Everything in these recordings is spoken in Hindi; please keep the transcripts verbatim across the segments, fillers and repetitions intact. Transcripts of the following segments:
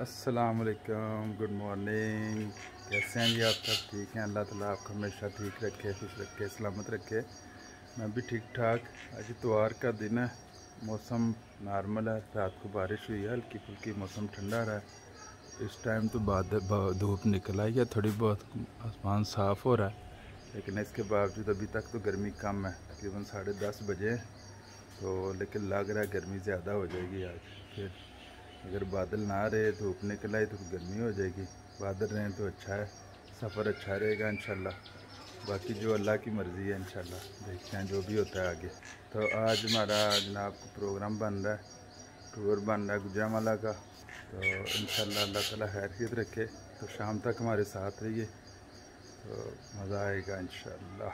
अस्सलाम वालेकुम, गुड मॉर्निंग। कैसे हैं जी आप सब? ठीक हैं? अल्लाह ताला आपको हमेशा ठीक रखे, खुश रखे, सलामत रखे। मैं भी ठीक ठाक। आज इतवार का दिन है, मौसम नॉर्मल है। रात को बारिश हुई है, हल्की फुल्की, मौसम ठंडा रहा है। इस टाइम तो बाद धूप निकल आई है, थोड़ी बहुत आसमान साफ़ हो रहा है, लेकिन इसके बावजूद अभी तक तो गर्मी कम है। तकरीबन साढ़े दस बजे तो, लेकिन लग रहा है गर्मी ज़्यादा हो जाएगी आज। फिर अगर बादल ना रहे, धूप निकल आई तो गर्मी हो जाएगी। बादल रहे तो अच्छा है, सफ़र अच्छा रहेगा इंशाल्लाह। बाकी जो अल्लाह की मर्ज़ी है, इंशाल्लाह देखते हैं जो भी होता है आगे। तो आज हमारा जनाब को प्रोग्राम बन रहा है, टूर बन रहा है गुजरांवाला का। तो इंशाल्लाह अल्लाह ताला खैरियत रखे, तो शाम तक हमारे साथ रहिए, तो मज़ा आएगा इंशाल्लाह।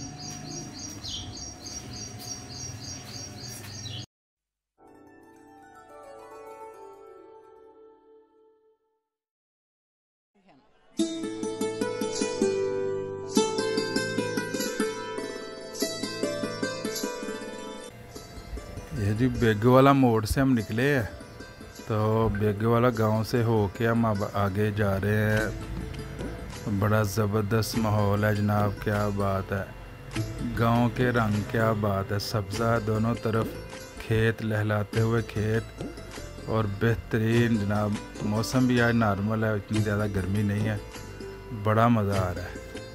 ये जी बेगवाला मोड़ से हम निकले हैं, तो बेगवाला गांव से होके हम अब आगे जा रहे हैं। बड़ा ज़बरदस्त माहौल है जनाब, क्या बात है। गांव के रंग, क्या बात है। सब्ज़ा दोनों तरफ, खेत लहलाते हुए खेत, और बेहतरीन जनाब। मौसम भी आज नॉर्मल है, इतनी ज़्यादा गर्मी नहीं है। बड़ा मज़ा आ रहा है।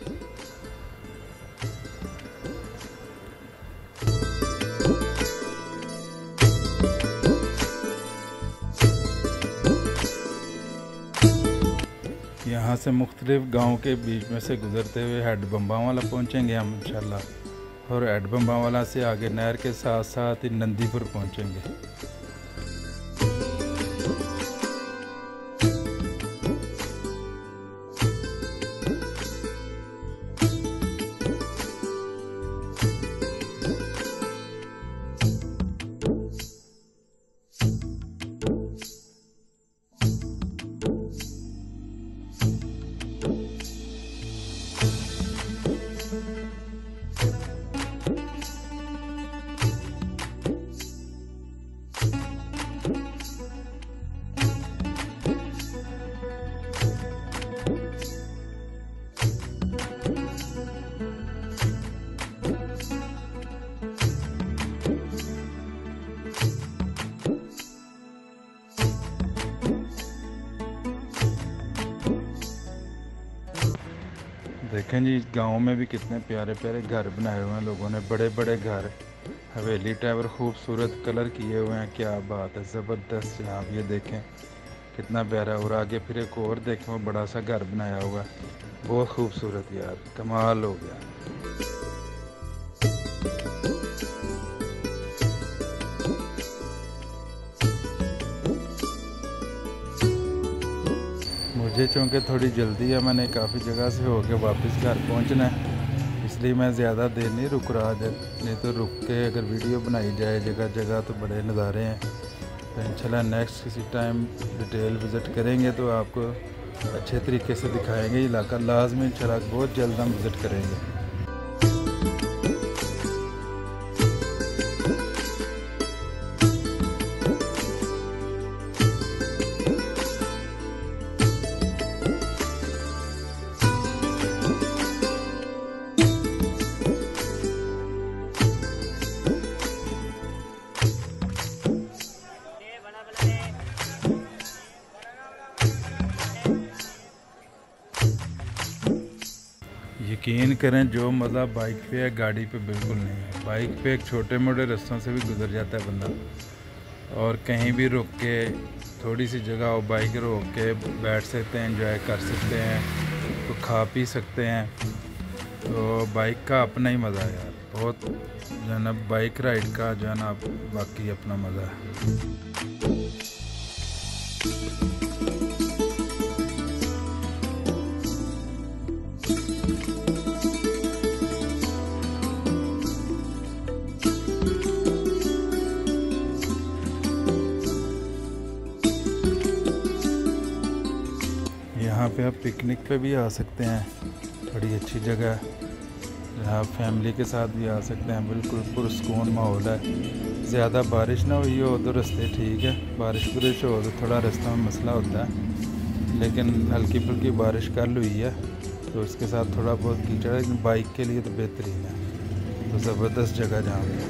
यहाँ से मुख्तलिफ गाँव के बीच में से गुज़रते हुए हेड बम्बावाला पहुँचेंगे हम इंशाल्लाह, और हेड बम्बावाला से आगे नहर के साथ साथ ही नंदीपुर पहुँचेंगे। देखें जी, गांव में भी कितने प्यारे प्यारे घर बनाए हुए हैं लोगों ने, बड़े बड़े घर, हवेली टाइप, खूबसूरत कलर किए हुए हैं। क्या बात है, ज़बरदस्त जनाब। ये देखें कितना प्यारा। और आगे फिर एक और देखें, वो बड़ा सा घर बनाया हुआ है, बहुत खूबसूरत यार, कमाल हो गया। मुझे चूँकि थोड़ी जल्दी है, मैंने काफ़ी जगह से होके वापस घर पहुंचना है, इसलिए मैं ज़्यादा देर नहीं रुक रहा। नहीं तो रुक के अगर वीडियो बनाई जाए जगह जगह तो बड़े नज़ारे हैं। तो इंशाल्लाह नेक्स्ट किसी टाइम डिटेल विज़िट करेंगे तो आपको अच्छे तरीके से दिखाएंगे इलाका। लाजमी इंशाल्लाह बहुत जल्द हम विज़िट करेंगे। यकीन करें, जो मज़ा बाइक पे है गाड़ी पे बिल्कुल नहीं है। बाइक पे एक छोटे मोटे रास्तों से भी गुजर जाता है बंदा, और कहीं भी रुक के थोड़ी सी जगह हो, बाइक रोक के बैठ सकते हैं, एंजॉय कर सकते हैं, तो खा पी सकते हैं। तो बाइक का अपना ही मज़ा है यार, बहुत जो है ना, बाइक राइड का जो है ना बाकी अपना मज़ा है। यहाँ पे आप पिकनिक पे भी आ सकते हैं, बड़ी अच्छी जगह है। आप फैमिली के साथ भी आ सकते हैं, बिल्कुल पुरस्कून माहौल है। ज़्यादा बारिश ना हुई हो तो रास्ते ठीक है, बारिश बुरिश हो तो थोड़ा रास्ता में मसला होता है, लेकिन हल्की फुल्की बारिश कल हुई है तो उसके साथ थोड़ा बहुत कीचड़ है, लेकिन बाइक के लिए तो बेहतरीन है। तो ज़बरदस्त जगह जहाँ पे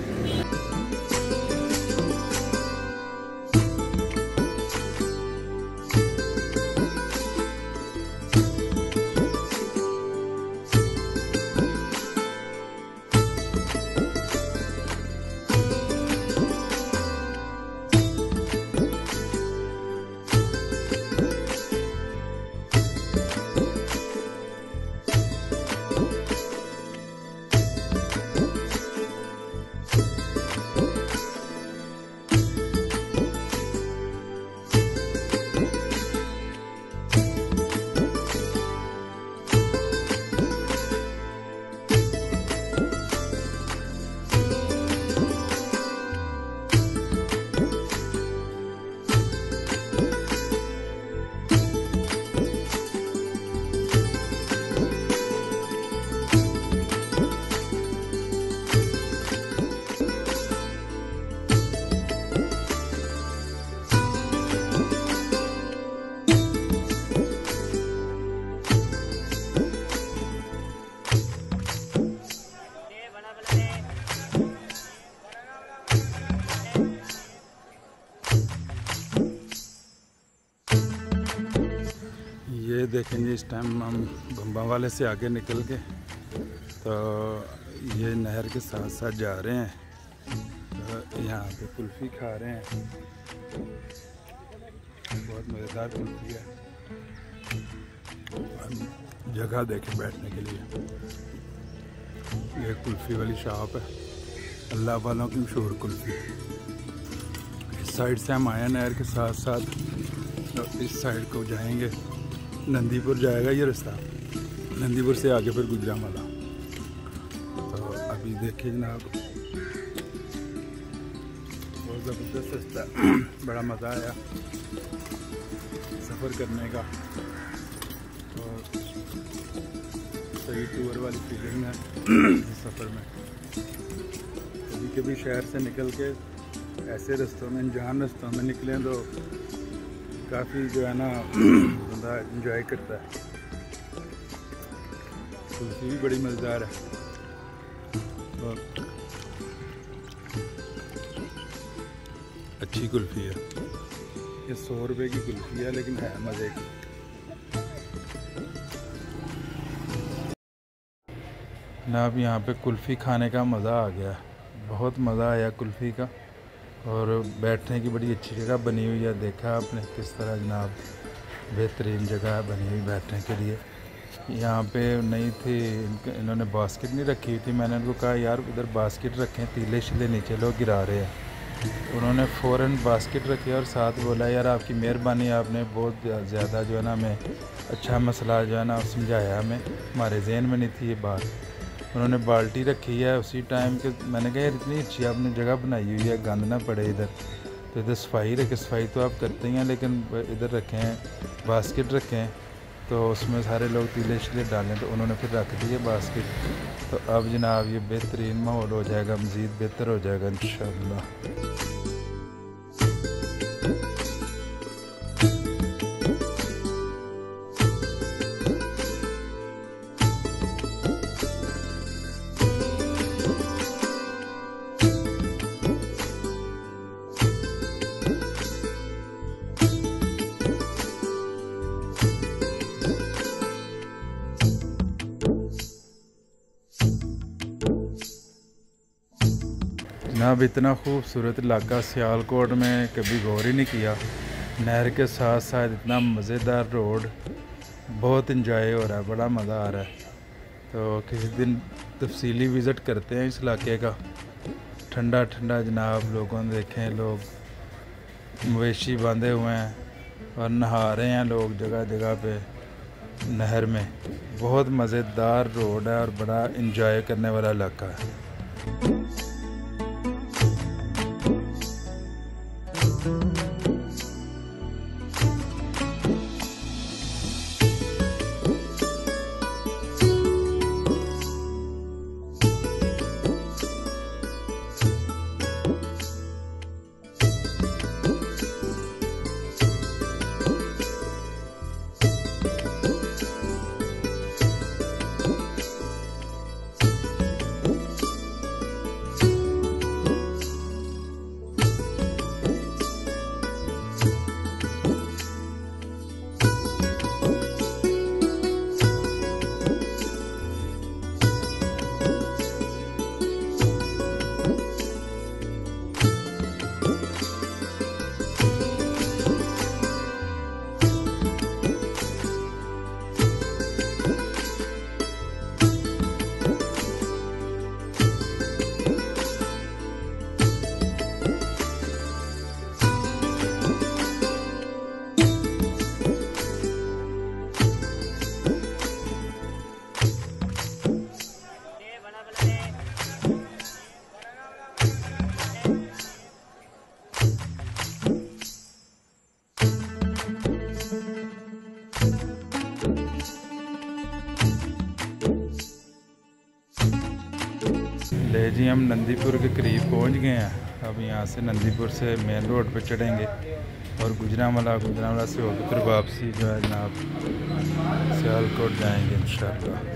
ये देखेंगे। इस टाइम हम बम्बा वाले से आगे निकल के तो ये नहर के साथ साथ जा रहे हैं, तो यहाँ पे कुल्फ़ी खा रहे हैं, बहुत मज़ेदार कुल्फ़ी है। जगह देखें बैठने के लिए, ये कुल्फ़ी वाली शॉप है, अल्लाह वालों की मशहूर कुल्फ़ी। इस साइड से हम आए नहर के साथ साथ, तो इस साइड को जाएंगे, नंदीपुर जाएगा ये रास्ता, नंदीपुर से आगे फिर गुजरांवाला। तो अभी देखिए जनाब, बहुत ज़बरदस्त रास्ता, बड़ा मज़ा आया सफ़र करने का, और सही टूर वाली फीलिंग है सफ़र में। कभी कभी शहर से निकल के ऐसे रास्तों में, अनजान रास्तों में निकलें तो काफ़ी जो है ना बंदा इंजॉय करता है। कुल्फ़ी भी बड़ी मज़ेदार है, और अच्छी कुल्फ़ी है। ये सौ रुपये की कुल्फ़ी है, लेकिन है मज़े की। जनाब यहाँ पे कुल्फ़ी खाने का मज़ा आ गया, बहुत मज़ा आया कुल्फ़ी का, और बैठने की बड़ी अच्छी जगह बनी हुई है। देखा आपने किस तरह जनाब बेहतरीन जगह बनी हुई बैठने के लिए। यहाँ पे नहीं थी, इन्होंने बास्केट नहीं रखी हुई थी, मैंने उनको कहा यार उधर बास्केट रखें, तीले शिले नीचे लोग गिरा रहे हैं। उन्होंने फ़ौरन बास्केट रखी और साथ बोला यार आपकी मेहरबानी, आपने बहुत ज़्यादा जो है ना हमें अच्छा मसला जो है ना समझाया, हमें हमारे जहन में नहीं थी ये बात। उन्होंने बाल्टी रखी है उसी टाइम के, मैंने कहा यार इतनी अच्छी आपने जगह बनाई हुई है, गंद ना पड़े इधर, तो इधर सफाई रखें, सफाई तो आप करते ही हैं, लेकिन इधर रखें बास्केट रखें तो उसमें सारे लोग तीले शिले डालें। तो उन्होंने फिर रख दिए बास्केट। तो अब जनाब ये बेहतरीन माहौल हो जाएगा, मज़ीद बेहतर हो जाएगा इंशाअल्लाह। जनाब इतना खूबसूरत इलाका सियालकोट में कभी गौर ही नहीं किया। नहर के साथ साथ इतना मज़ेदार रोड, बहुत इंजॉय हो रहा है, बड़ा मज़ा आ रहा है। तो किसी दिन तफसीली विज़िट करते हैं इस इलाके का। ठंडा ठंडा जनाब, लोगों ने देखें, लोग मवेशी बांधे हुए हैं और नहा रहे हैं लोग जगह जगह पे नहर में। बहुत मज़ेदार रोड है और बड़ा इंजॉय करने वाला इलाका है। जी हम नंदीपुर के करीब पहुंच गए हैं। अब यहाँ से नंदीपुर से मेन रोड पे चढ़ेंगे और गुजरांवाला गुजरांवाला से होकर फिर वापसी जो है जनाब सियालकोट जाएंगे इंशाल्लाह।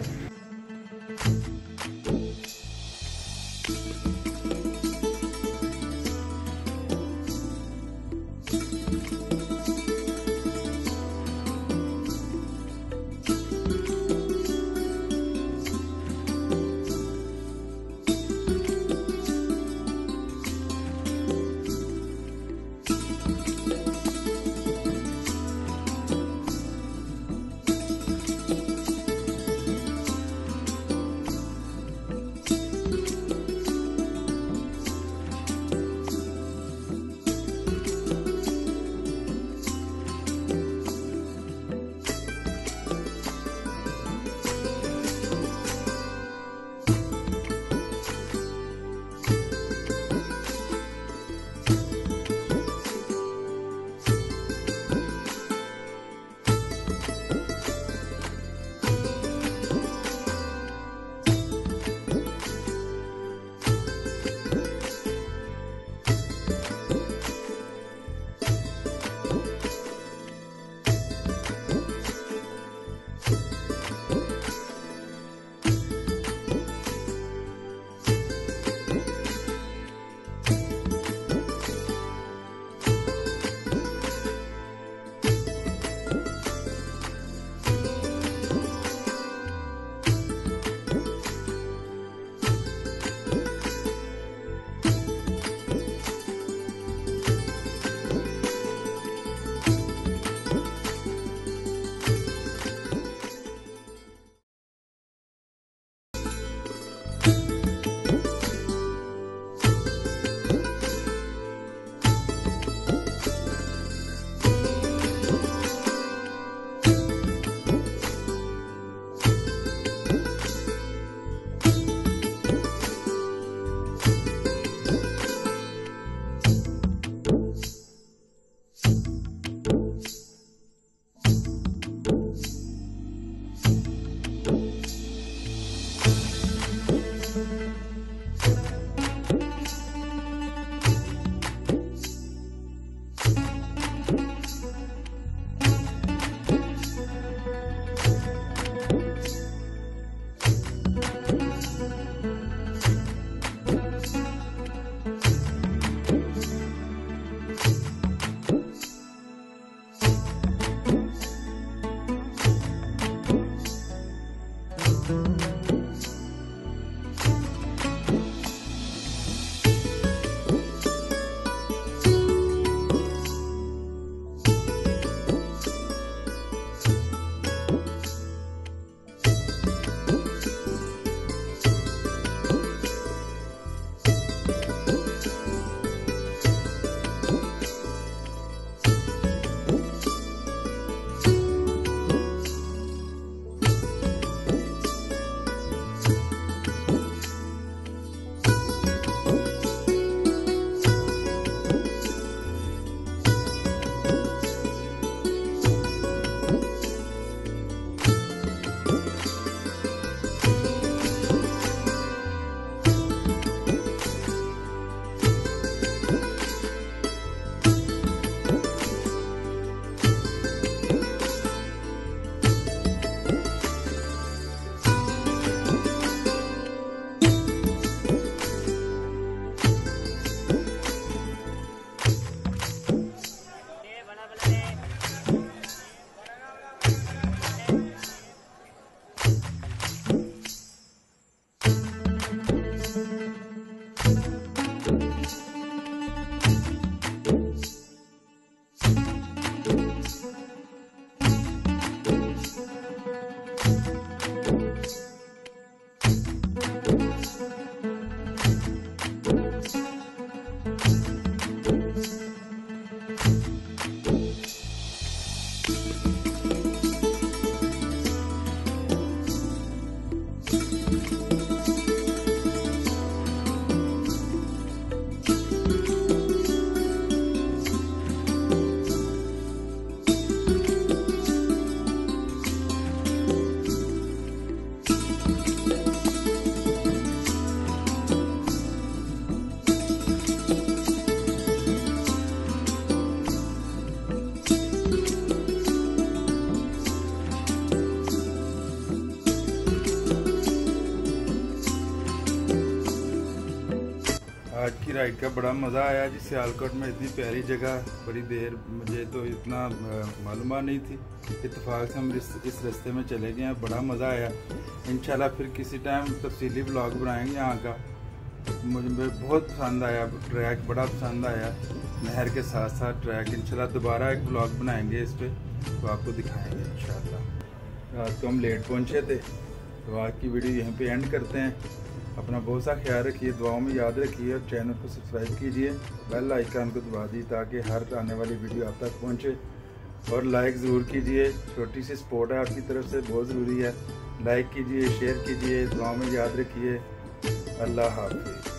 राइड का बड़ा मज़ा आया जी। सियालकोट में इतनी प्यारी जगह, बड़ी देर मुझे तो इतना मालूम नहीं थी, इत्तेफाक से हम इस इस रास्ते में चले गए हैं। बड़ा मज़ा आया। इंशाल्लाह फिर किसी टाइम तफसीली ब्लॉग बनाएंगे यहाँ का। मुझे बहुत पसंद आया ट्रैक, बड़ा पसंद आया। नहर के साथ साथ ट्रैक, इंशाल्लाह दोबारा एक ब्लॉग बनाएंगे इस पर, तो आपको दिखाएंगे इंशाल्लाह। रात को हम लेट पहुँचे थे, तो आज की वीडियो यहीं पे एंड करते हैं। अपना बहुत सा ख्याल रखिए, दुआओं में याद रखिए और चैनल को सब्सक्राइब कीजिए, बेल आइकन को दबा दीजिए ताकि हर आने वाली वीडियो आप तक पहुंचे। और लाइक ज़रूर कीजिए, छोटी सी सपोर्ट है आपकी तरफ से, बहुत ज़रूरी है। लाइक कीजिए, शेयर कीजिए, दुआओं में याद रखिए। अल्लाह हाफ़िज़।